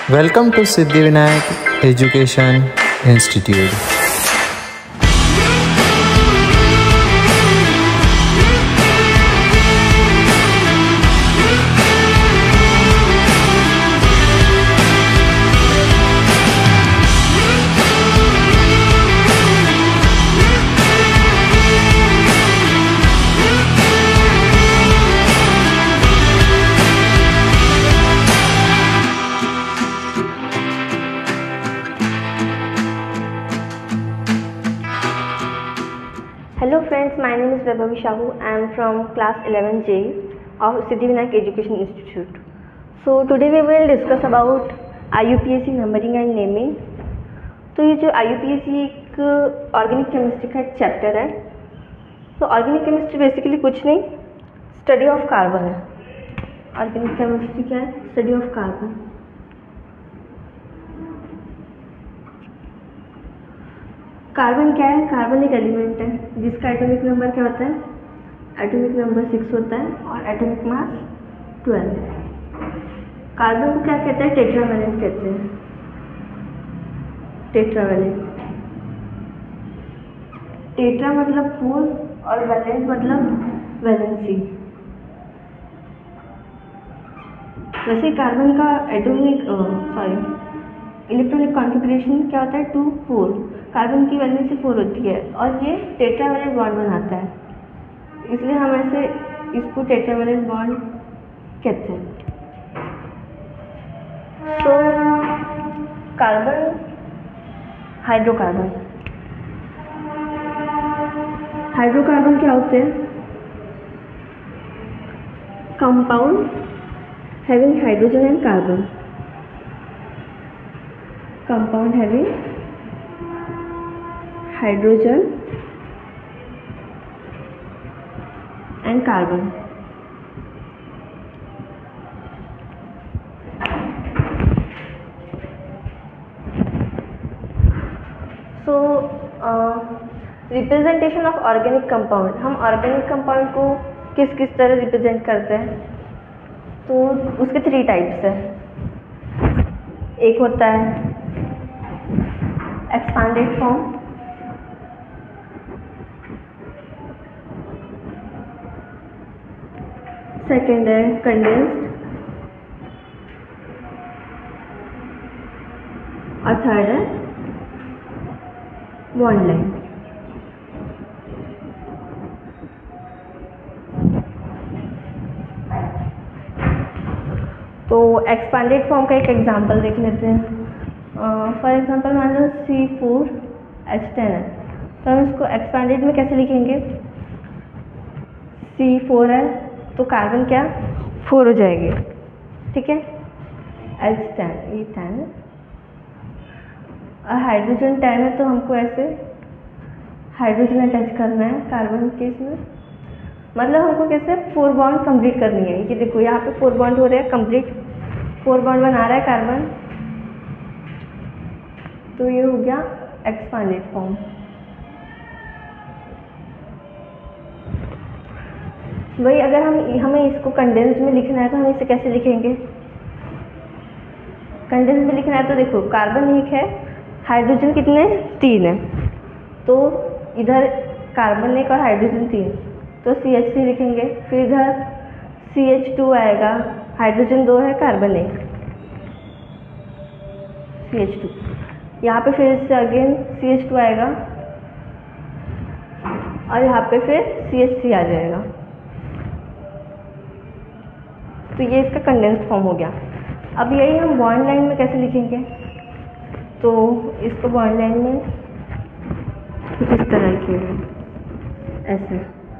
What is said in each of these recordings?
Welcome to Siddhivinayak Education Institute. Hello friends, my name is Vaibhavi Shahu. I am from class 11J of Siddhivinayak Education Institute. So today we will discuss about IUPAC numbering and naming. तो ये जो IUPAC एक organic chemistry का एक chapter है. तो organic chemistry basically कुछ नहीं, स्टडी ऑफ कार्बन है. ऑर्गेनिक केमिस्ट्री क्या है? Study of carbon. कार्बन क्या है? कार्बन एक एलिमेंट है जिसका एटॉमिक नंबर क्या होता है? एटॉमिक नंबर 6 होता है और एटॉमिक मास 12. कार्बन को क्या कहते हैं? टेट्रावैलेंट कहते हैं. टेट्रावैलेंट. टेट्रा मतलब 4 और वैलेंट मतलब वैलेंसी. वैसे कार्बन का एटॉमिक इलेक्ट्रॉनिक कॉन्फ़िगरेशन क्या होता है? 2 4. कार्बन की वैलेंसी 4 होती है और ये टेट्रावैलेंट बॉन्ड बनाता है, इसलिए हम ऐसे इसको टेट्रावैलेंट बॉन्ड कहते हैं. तो कार्बन, हाइड्रोकार्बन. हाइड्रोकार्बन क्या होते हैं? Compound having hydrogen and carbon. Compound having hydrogen and carbon. So representation of organic compound. हम ऑर्गेनिक कंपाउंड को किस किस तरह रिप्रेजेंट करते हैं? तो उसके 3 टाइप्स है. एक होता है एक्सपांडेड फॉर्म, सेकेंड है कंडेंस्ड और थर्ड है बॉन्ड लाइन. तो एक्सपांडेड फॉर्म का एक एग्जांपल देख लेते हैं. फॉर एग्जांपल मान लो C4H10 है, तो हम इसको एक्सपांडेड में कैसे लिखेंगे? C4 है तो कार्बन क्या 4 हो जाएगी, ठीक है. H10 ये 10 है और हाइड्रोजन 10 है, तो हमको ऐसे हाइड्रोजन अटैच करना है कार्बन के इसमें. मतलब हमको कैसे 4 बॉन्ड कंप्लीट करनी है. ये देखो यहाँ पे 4 बॉन्ड हो रहे हैं कंप्लीट, 4 बॉन्ड बना रहा है कार्बन. तो ये हो गया एक्सपांडेड फॉर्म. वही अगर हमें इसको कंडेंस में लिखना है तो हम इसे कैसे लिखेंगे? कंडेंस में लिखना है तो देखो कार्बन 1 है, हाइड्रोजन कितने? 3 है. तो इधर कार्बन 1 और हाइड्रोजन 3, तो CH3 लिखेंगे. फिर इधर CH2 आएगा, हाइड्रोजन 2 है, कार्बन 1, CH2. यहाँ पे फिर से अगेन CH2 आएगा और यहाँ पे फिर CH3 आ जाएगा. तो ये इसका कंडेंस्ड फॉर्म हो गया. अब यही हम बॉन्ड लाइन में कैसे लिखेंगे? तो इसको बॉन्ड लाइन में कुछ इस तरह लिखेंगे, ऐसे.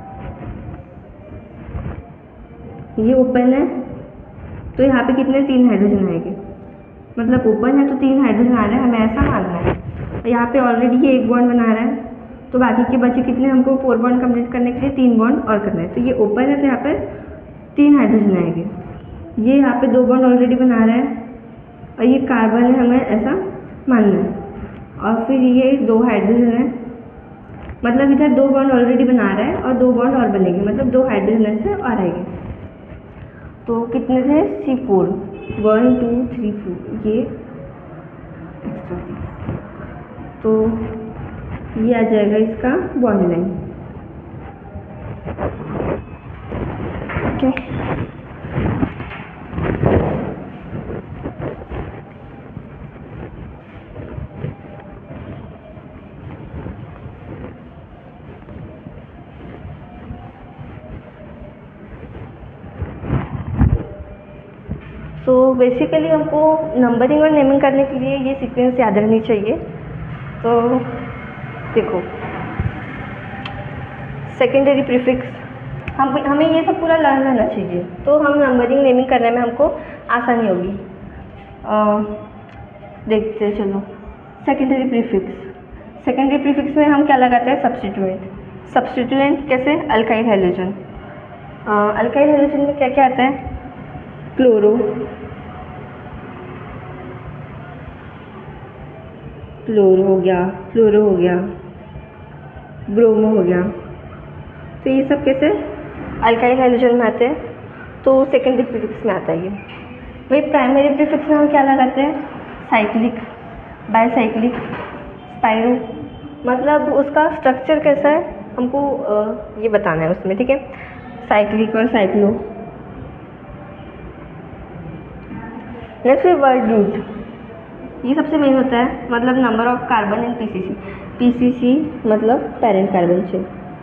ये ओपन है तो यहाँ पे कितने? 3 हाइड्रोजन आएंगे. मतलब ओपन है तो 3 हाइड्रोजन आ रहा है, हमें ऐसा मानना है. और यहाँ पे ऑलरेडी ये 1 बॉन्ड बना रहा है, तो बाकी के बचे कितने? हमको 4 बॉन्ड कंप्लीट करने के लिए 3 बॉन्ड और करना है. तो ये ओपन है तो यहाँ पे 3 हाइड्रोजन आएंगे. ये यहाँ पे 2 बॉन्ड ऑलरेडी बना रहा है और ये कार्बन है, हमें ऐसा मानना है. और फिर ये 2 हाइड्रोजन है, मतलब इधर 2 बॉन्ड ऑलरेडी बना रहा है और 2 बॉन्ड और बनेंगे, मतलब 2 हाइड्रोजन से और आएंगे. तो कितने थे? C4. 1 2 3 4 ये एक्स्ट्रा, तो ये आ जाएगा इसका बॉन्ड लाइन। ओके, तो बेसिकली हमको नंबरिंग और नेमिंग करने के लिए ये सीक्वेंस याद रहनी चाहिए। तो देखो, सेकेंडरी प्रीफिक्स हमें ये सब पूरा लर्न रहना चाहिए, तो हम नंबरिंग नेमिंग करने में हमको आसानी होगी। देखते चलो, सेकेंडरी प्रीफिक्स में हम क्या लगाते हैं? सब्स्टिट्यूएंट कैसे? Alkyl halogen. अल्काइल हैलोजन में क्या क्या आता है? क्लोरो हो गया, फ्लोरो हो गया, ब्रोमो हो गया, तो ये सब कैसे अल्काइल हैलोजन में आते हैं, तो सेकेंडरी प्रीफिक्स में आता है ये। वही प्राइमरी प्रीफिक्स में हम क्या लगाते हैं? साइक्लिक, बाईसाइक्लिक, स्पाइरो, मतलब उसका स्ट्रक्चर कैसा है हमको ये बताना है उसमें, ठीक है। साइक्लिक और साइक्लो। नेक्स्ट है वर्ड रूट, ये सबसे मेन होता है, मतलब number of carbon in PCC मतलब पेरेंट कार्बन चेन,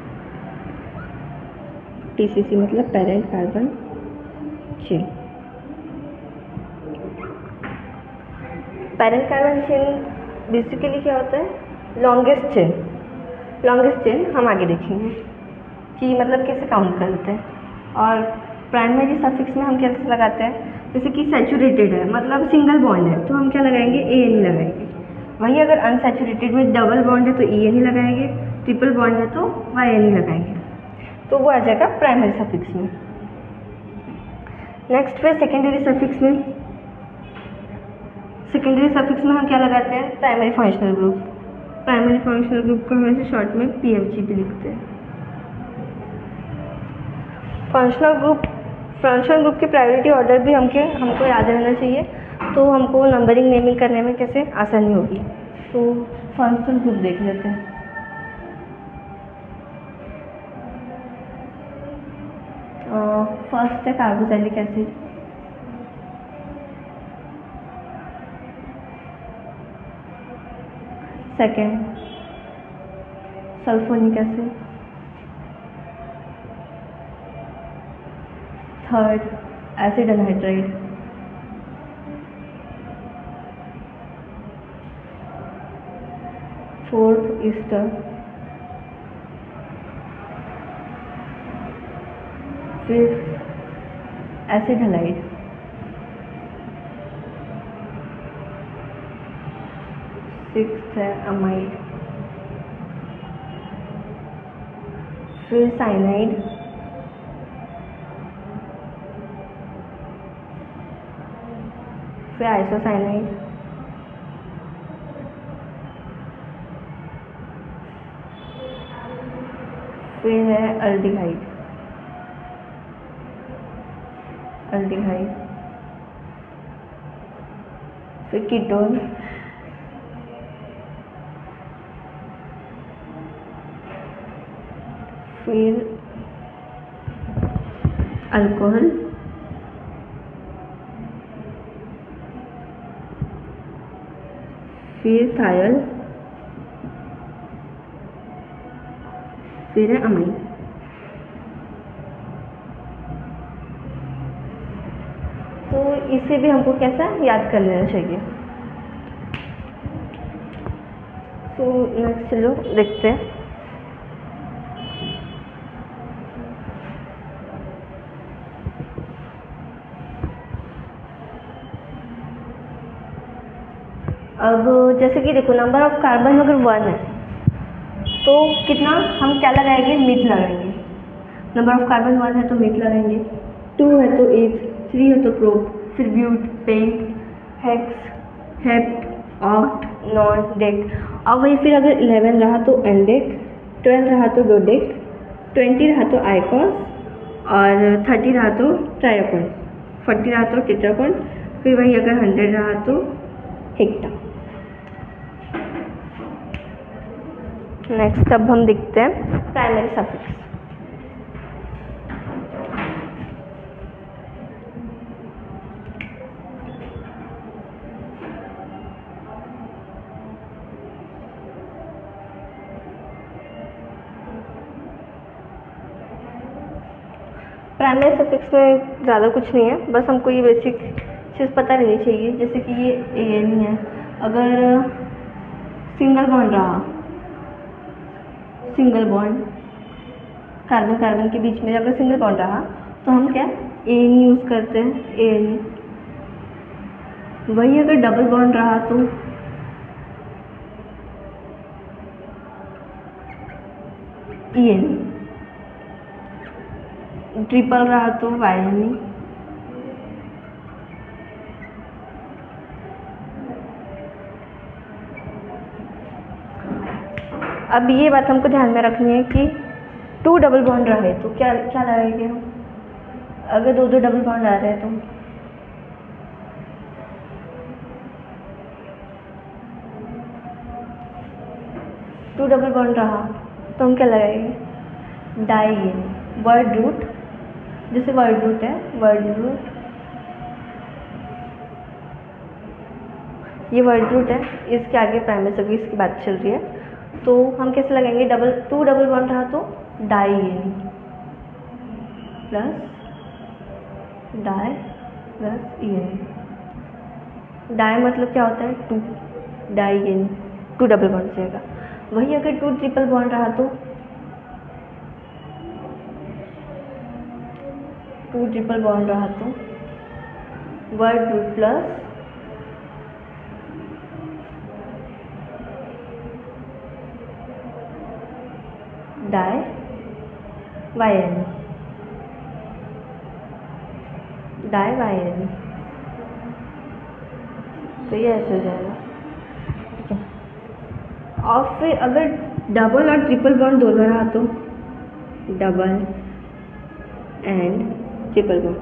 पीसीसी मतलब parent carbon chain. Parent carbon chain basically क्या होता है? लॉन्गेस्ट चेन हम आगे देखेंगे कि मतलब कैसे काउंट करते हैं। और प्राइमरी सफिक्स में हम कैसे लगाते हैं? जैसे कि सैचुरेटेड है, मतलब सिंगल बॉन्ड है, तो हम क्या लगाएंगे? ANE लगाएंगे। वहीं अगर अनसैचुरेटेड में डबल बॉन्ड है तो ENE लगाएंगे, ट्रिपल बॉन्ड है तो YNE लगाएंगे, तो वो आ जाएगा प्राइमरी सफिक्स में। नेक्स्ट पे सेकेंडरी सफिक्स में हम क्या लगाते हैं? प्राइमरी फंक्शनल ग्रुप को हम ऐसे शॉर्ट में PFG भी लिखते हैं। फंक्शनल ग्रुप की प्रायोरिटी ऑर्डर भी हमको याद रहना चाहिए, तो हमको नंबरिंग नेमिंग करने में कैसे आसानी होगी। तो फंक्शनल ग्रुप देख लेते हैं। फर्स्ट है carboxylic acid, second sulphonic acid, third acid anhydride, fourth ester, fifth acid halide, sixth है अमाइड, फिर साइनाइड, फिर आइसोसाइनाइड, फिर है अल्डिहाइड, फिर कीटोन, फिर अल्कोहल, फिर थायल, फिर है अमाइन। तो इसे भी हमको कैसा याद कर लेना चाहिए। तो नेक्स्ट चलो देखते हैं। अब जैसे कि देखो, नंबर ऑफ कार्बन अगर 1 है तो कितना हम क्या लगाएंगे? मिथ लगाएंगे। नंबर ऑफ कार्बन 1 है तो मिथ लगाएंगे, 2 है तो एथ, 3 है तो प्रोप, फिर but, pent, hex, hept, oct, non, dec. अब वही फिर अगर 11 रहा तो एंडेक, 12 रहा तो डोडेक, 20 रहा तो आइकॉस, और 30 रहा तो ट्राइकोन, 40 रहा तो टेट्राकोन, फिर वही अगर 100 रहा तो हेक्टा। नेक्स्ट अब हम देखते हैं प्राइमरी सफिक्स। प्राइमरी सफिक्स में ज़्यादा कुछ नहीं है, बस हमको ये बेसिक चीज़ पता रहनी चाहिए। जैसे कि ये एन है, अगर सिंगल बॉन्ड रहा, सिंगल बॉन्ड कार्बन कार्बन के बीच में अगर सिंगल बॉन्ड रहा तो हम क्या एन यूज़ करते हैं, एन। वही अगर डबल बॉन्ड रहा तो एन, ट्रिपल रहा तो YN। अब ये बात हमको ध्यान में रखनी है कि 2 डबल बॉन्ड रहे तो क्या क्या लगाएंगे हम, अगर 2 डबल बॉन्ड आ रहे हैं तो टू डबल बॉन्ड रहा तो हम क्या लगाएंगे, डाई। वर्ड रूट, जैसे वर्ड रूट है, वर्ड रूट, ये वर्ड रूट है, इसके आगे प्राइमरी सफिक्स की बात चल रही है तो हम कैसे लगाएंगे, 2 डबल बॉन्ड रहा तो di ene plus di plus ene. Di मतलब क्या होता है 2, डाई एन 2 डबल बॉन्ड जाएगा। वही अगर 2 ट्रिपल बॉन्ड रहा तो 2 ट्रिपल बॉन्ड रहा तो word root plus di YN, di YN। तो ये ऐसे हो जाएगा, ठीक है। और फिर अगर डबल और ट्रिपल बॉन्ड दोनों रहा तो डबल एंड ट्रिपल बॉन्ड।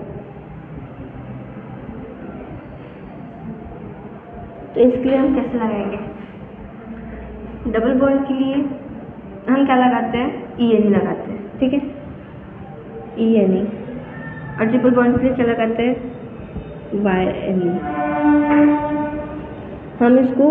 तो इसके लिए हम कैसे लगाएंगे, डबल बॉन्ड के लिए हम क्या लगाते हैं, EN लगाते हैं, ठीक है, EN। और ट्रिपल बॉन्ड के लिए क्या लगाते हैं, YN। हम इसको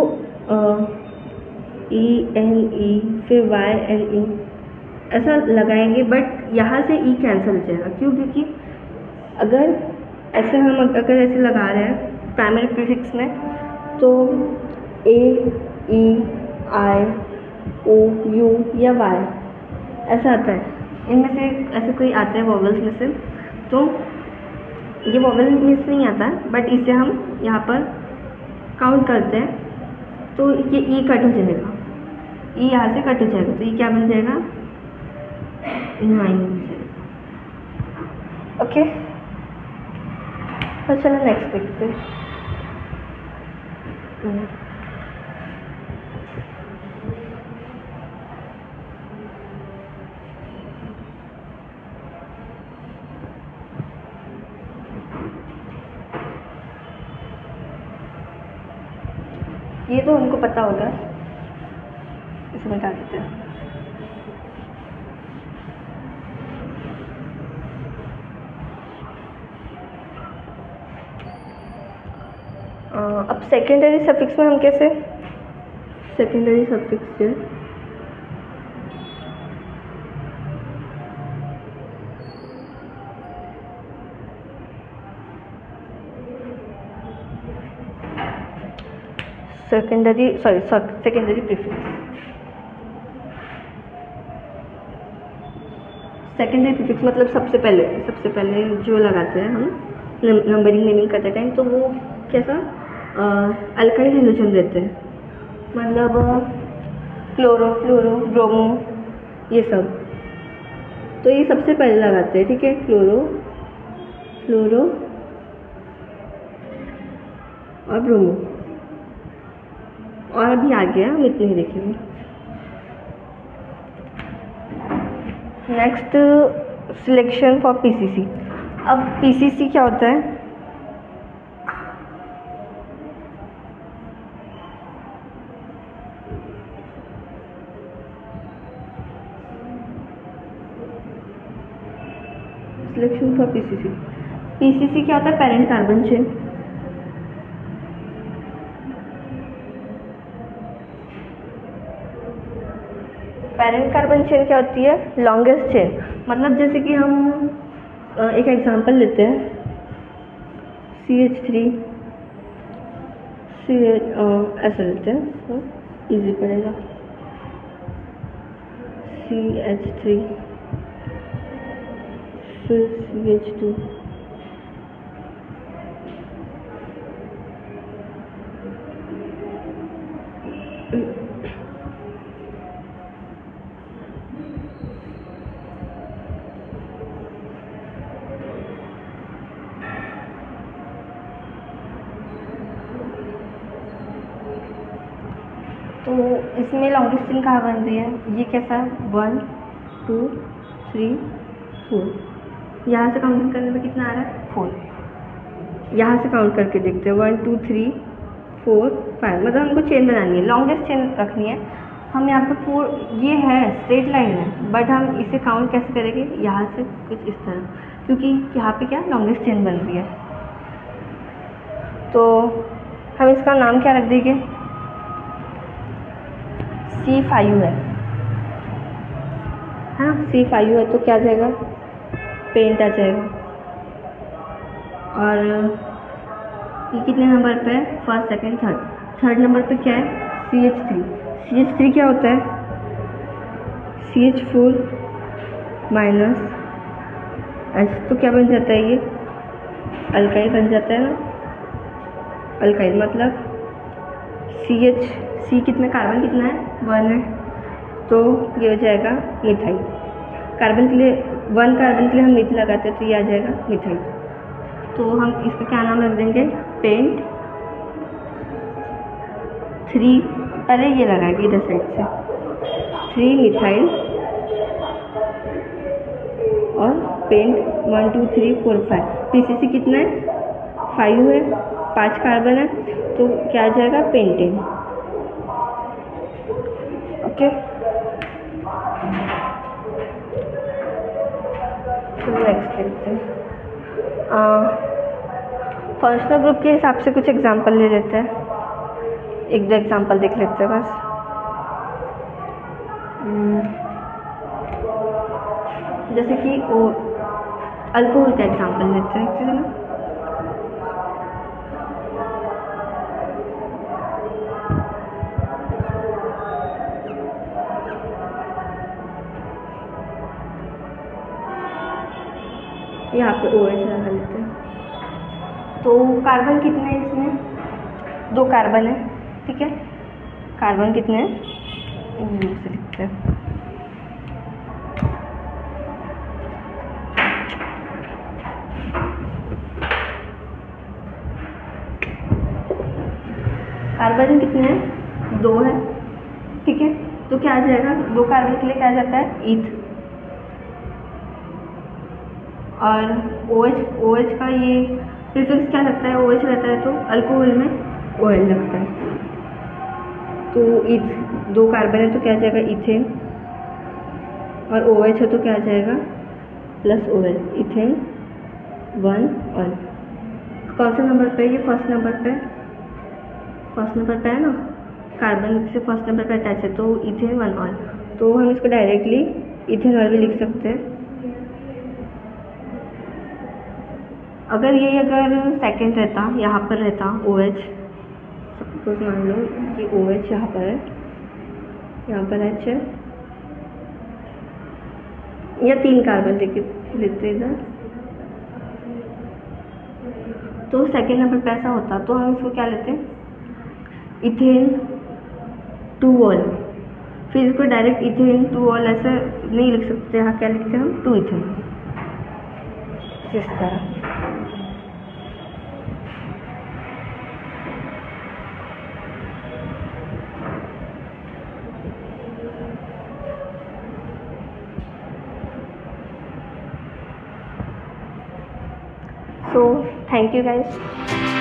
ENE फिर YNE ऐसा लगाएंगे, बट यहाँ से E कैंसिल हो जाएगा। क्यों, क्योंकि अगर ऐसे हम अगर ऐसे लगा रहे हैं प्राइमरी प्रीफिक्स में तो A E I O U या Y ऐसा आता है, इनमें से ऐसे कोई आता है वॉवल्स में से, तो ये वॉवल में से नहीं आता है, बट इसे हम यहाँ पर काउंट करते हैं तो ये E कट हो जाएगा, E यहाँ से कट हो जाएगा तो ये क्या बन जाएगा, 9 बन जाएगा। ओके, तो चलो नेक्स्ट देखते हैं। ये तो हमको पता होगा, इसमें डाल देते हैं। अब सेकेंडरी सफिक्स में हम कैसे, सेकेंडरी सफिक्स जो सेकेंडरी प्रीफिक्स, सेकेंडरी प्रीफिक्स मतलब सबसे पहले जो लगाते हैं हम नंबरिंग नेमिंग करते टाइम, तो वो कैसा अल्काइल हाइड्रोजन देते हैं, मतलब क्लोरो, फ्लोरो, ब्रोमो ये सब, तो ये सबसे पहले लगाते हैं, ठीक है, क्लोरो, फ्लोरो और ब्रोमो। और अभी आ गया, हम इतने ही देखेंगे। Next selection for PCC। अब PCC क्या होता है, सिलेक्शन फॉर पीसीसी। पीसीसी क्या होता है? Parent carbon chain. Parent carbon chain क्या होती है? Longest chain. मतलब जैसे कि हम एक एग्जांपल लेते हैं, CH3 ऐसा लेते हैं तो इजी पड़ेगा, CH3 फिर CH2 तो इसमें लॉन्गेस्ट चेन कहाँ बन रही है? ये कैसा है? 1 2 3 4। यहाँ से काउंटिंग करने में कितना आ रहा है? 4। यहाँ से काउंट करके देखते हैं, 1 2 3 4 5। मतलब हमको चेन बनानी है, लॉन्गेस्ट चेन रखनी है। हम यहाँ पे 4, ये है स्ट्रेट लाइन है, बट हम इसे काउंट कैसे करेंगे? यहाँ से कुछ इस तरह, क्योंकि यहाँ पे क्या लॉन्गेस्ट चेन बन रही है। तो हम इसका नाम क्या रख देंगे? C5 है ना? C5 है तो क्या आ जाएगा? पेंट आ जाएगा। और ये कितने नंबर पे है? फर्स्ट सेकंड थर्ड नंबर पे क्या है? CH3। CH3 क्या होता है? CH4 minus H। तो क्या बन जाता है? ये अल्काइल बन जाता है ना? अल्काइल मतलब C कितना, कार्बन कितना है? 1 है, तो ये हो जाएगा मिथाइल। कार्बन के लिए 1 कार्बन के लिए हम मिथ लगाते हैं तो ये आ जाएगा मिथाइल। तो हम इसका क्या नाम रख देंगे? पेंट 3, पहले ये लगाएंगे इधर साइड से, 3 मिथाइल और पेंट 1 2 3 4 5। पीसीसी कितना है? 5 है, 5 कार्बन है, तो क्या आ जाएगा? पेंटेन। ओके, तो नेक्स्ट देखते हैं। फंक्शनल ग्रुप के हिसाब से कुछ एग्जांपल ले लेते हैं, 1-2 एग्जांपल देख लेते हैं बस। जैसे कि अल्कोहल का एग्जांपल लेते हैं, ठीक है ना? यहाँ पे OH लगा लेते हैं। तो कार्बन कितने हैं इसमें? 2 कार्बन है, ठीक है। कार्बन कितने हैं? से लिखते हैं। कार्बन कितने हैं? 2 है, ठीक है। तो क्या आ जाएगा? 2 कार्बन के लिए क्या आ जाता है? ईथ। और OH का ये प्रीफिक्स क्या लगता है? OH रहता है तो अल्कोहल में OL लगता है। तो ईथ, 2 कार्बन है तो क्या आ जाएगा? इथेन। और OH है तो क्या आ जाएगा? Plus OL, ethane 1 ol. कौन से नंबर पे? ये फर्स्ट नंबर पे है ना? कार्बन से फर्स्ट नंबर पे अटैच है तो इथेन 1 ऑल। तो हम इसको डायरेक्टली इथेन ऑल भी लिख सकते हैं। अगर सेकंड रहता, यहाँ पर रहता OH, सपोज मान लो कि OH यहाँ पर है, यहाँ पर H है, या 3 कार्बन लेते इधर, तो सेकंड नंबर पे ऐसा होता तो हम इसको क्या लेते हैं? Ethane 2 ol. फिर इसको डायरेक्ट इथेन 2 ऑल ऐसे नहीं लिख सकते, यहाँ क्या लिखते हैं हम? 2 इथेन, इस तरह। So thank you guys.